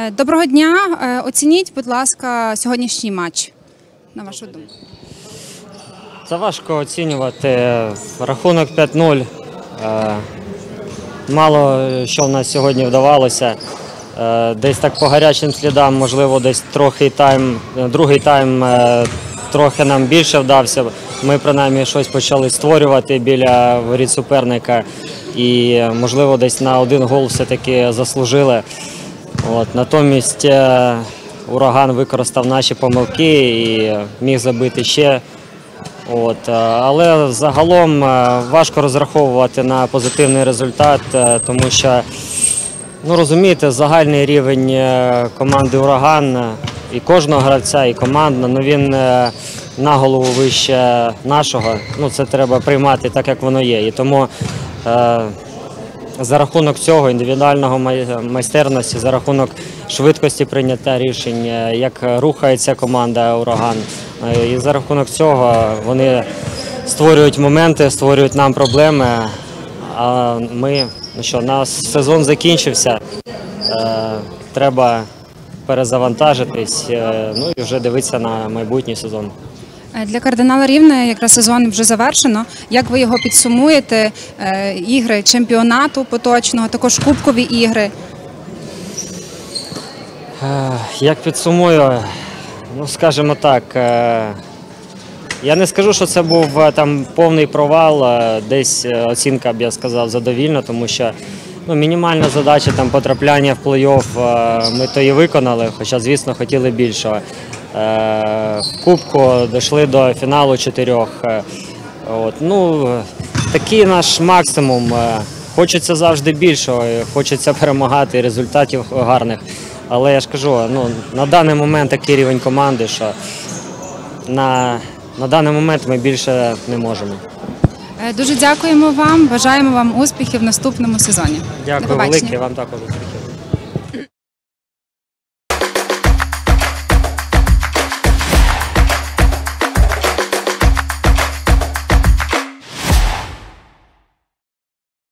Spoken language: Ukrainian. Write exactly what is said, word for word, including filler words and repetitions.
Доброго дня. Оцініть, будь ласка, сьогоднішній матч, на вашу думку. Це важко оцінювати. Рахунок п'ять нуль. Мало що в нас сьогодні вдавалося. Десь так по гарячим слідам, можливо, десь трохи тайм, другий тайм трохи нам більше вдався. Ми, принаймні, щось почали створювати біля воріт суперника і, можливо, десь на один гол все-таки заслужили. От, натомість Ураган використав наші помилки і міг забити ще. От, але загалом важко розраховувати на позитивний результат, тому що, ну, розумієте, загальний рівень команди «Ураган» і кожного гравця, і командно, ну, він на голову вище нашого. Ну, це треба приймати так, як воно є. І тому е, за рахунок цього індивідуального майстерності, за рахунок швидкості прийняття рішень, як рухається команда «Ураган», і за рахунок цього вони створюють моменти, створюють нам проблеми, а ми, ну що, наш сезон закінчився, е, треба перезавантажитись, е, ну і вже дивитися на майбутній сезон. Для Кардинала Рівне якраз сезон вже завершено. Як ви його підсумуєте? Е, ігри чемпіонату поточного, також кубкові ігри? Е, як підсумую? Ну, скажімо так, я не скажу, що це був там повний провал, десь оцінка, б я сказав, задовільна, тому що, ну, мінімальна задача там потрапляння в плей-офф ми то і виконали, хоча, звісно, хотіли більшого. В Кубку дійшли до фіналу чотирьох. От, ну, такий наш максимум. Хочеться завжди більшого, хочеться перемагати, результатів гарних. Але я ж кажу, ну, на даний момент такий рівень команди, що на, на даний момент ми більше не можемо. Дуже дякуємо вам, бажаємо вам успіхів в наступному сезоні. Дякую велике, вам також.